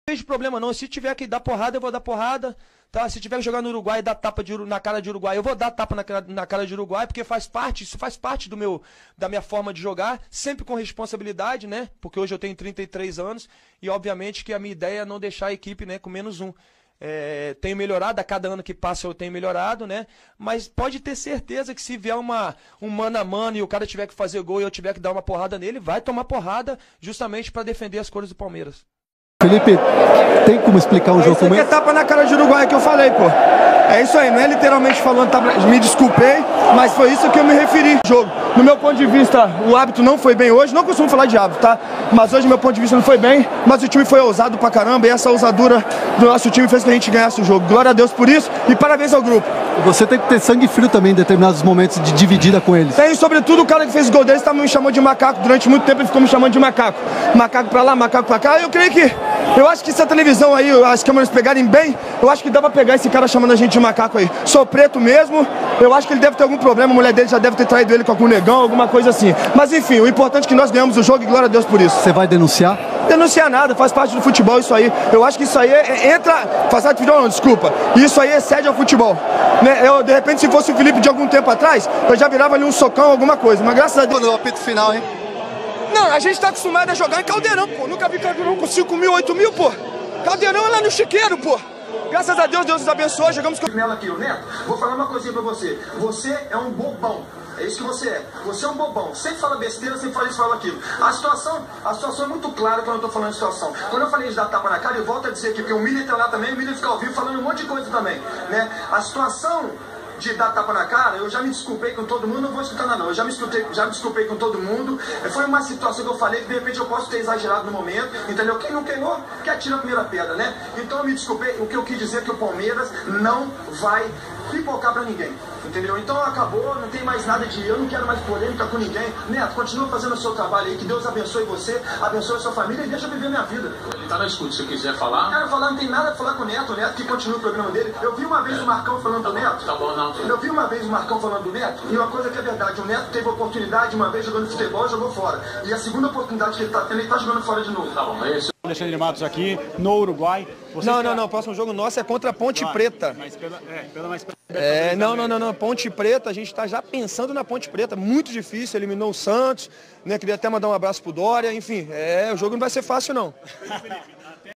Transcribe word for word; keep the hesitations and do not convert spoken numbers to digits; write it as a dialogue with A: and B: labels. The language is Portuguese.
A: Não vejo problema não, se tiver que dar porrada, eu vou dar porrada, tá? Se tiver que jogar no Uruguai e dar tapa de, na cara de Uruguai, eu vou dar tapa na, na cara de Uruguai, porque faz parte, isso faz parte do meu, da minha forma de jogar, sempre com responsabilidade, né? Porque hoje eu tenho trinta e três anos e obviamente que a minha ideia é não deixar a equipe, né, com menos um. É, tenho melhorado, a cada ano que passa eu tenho melhorado, né? Mas pode ter certeza que se vier uma, um mano a mano e o cara tiver que fazer gol e eu tiver que dar uma porrada nele, vai tomar porrada justamente para defender as cores do Palmeiras.
B: Felipe, tem como explicar um
C: é
B: jogo como esse?
C: É tapa na cara de Uruguai que eu falei, pô. É isso aí, não é literalmente falando, tá, me desculpei, mas foi isso que eu me referi. Jogo. No meu ponto de vista, o hábito não foi bem hoje, não costumo falar de hábito, tá? Mas hoje, meu ponto de vista, não foi bem, mas o time foi ousado pra caramba e essa ousadura do nosso time fez que a gente ganhasse o jogo. Glória a Deus por isso e parabéns ao grupo.
B: Você tem que ter sangue frio também em determinados momentos de dividida com eles.
C: Tem, sobretudo, o cara que fez o gol dele estava me chamando de macaco. Durante muito tempo ele ficou me chamando de macaco. Macaco pra lá, macaco pra cá. Eu creio que, eu acho que se a televisão aí, as câmeras pegarem bem, eu acho que dá pra pegar esse cara chamando a gente de macaco aí. Sou preto mesmo, eu acho que ele deve ter algum problema, a mulher dele já deve ter traído ele com algum negão, alguma coisa assim. Mas enfim, o importante é que nós ganhamos o jogo e glória a Deus por isso.
B: Você vai denunciar?
C: Denunciar nada, faz parte do futebol isso aí. Eu acho que isso aí é, entra, faz parte do futebol, não, desculpa. Isso aí excede ao futebol. Né? Eu, de repente, se fosse o Felipe de algum tempo atrás, eu já virava ali um socão, alguma coisa. Mas graças a Deus...
B: No apito final, hein?
C: Não, a gente tá acostumado a jogar em Caldeirão, pô. Nunca vi Caldeirão com cinco mil, oito mil, pô. Caldeirão é lá no Chiqueiro, pô. Graças a Deus, Deus nos abençoou, jogamos com...
D: Melo aqui, o Neto, vou falar uma coisinha pra você. Você é um bobão. É isso que você é. Você é um bobão. Sempre fala besteira, sempre fala isso, fala aquilo. A situação, a situação é muito clara quando eu tô falando de situação. Quando eu falei de dar tapa na cara, eu volto a dizer aqui, porque o Miller tá lá também, o Miller fica ao vivo falando um monte de coisa também, né? A situação de dar tapa na cara, eu já me desculpei com todo mundo, não vou escutar nada não, eu já me, escutei, já me desculpei com todo mundo, foi uma situação que eu falei que de repente eu posso ter exagerado no momento, entendeu? Quem não queimou, que atira a primeira pedra, né? Então eu me desculpei, o que eu quis dizer é que o Palmeiras não vai pipocar pra ninguém, entendeu? Então acabou, não tem mais nada de, eu não quero mais polêmica com ninguém. Neto, continua fazendo o seu trabalho aí, que Deus abençoe você, abençoe a sua família e deixa eu viver minha vida.
E: Ele tá na escuta, se quiser falar.
D: Não quero falar, não tem nada a falar com o Neto, o Neto que continua o programa dele. Eu vi uma vez é. o Marcão falando do Neto.
E: Tá bom, não.
D: Eu vi uma vez o Marcão falando do Neto, e uma coisa que é verdade, o Neto teve a oportunidade uma vez jogando futebol e jogou fora. E a segunda oportunidade que ele tá tendo, ele tá jogando fora de novo.
E: Tá bom, é isso.
F: Alexandre Matos aqui, no Uruguai.
A: Você não, não, não, o próximo jogo nosso é contra a Ponte
F: claro,
A: Preta.
F: Mas pela, é, pela mais...
A: É, não, não, não, não, Ponte Preta, a gente está já pensando na Ponte Preta, muito difícil, eliminou o Santos, né, queria até mandar um abraço pro Dória, enfim, é, o jogo não vai ser fácil não.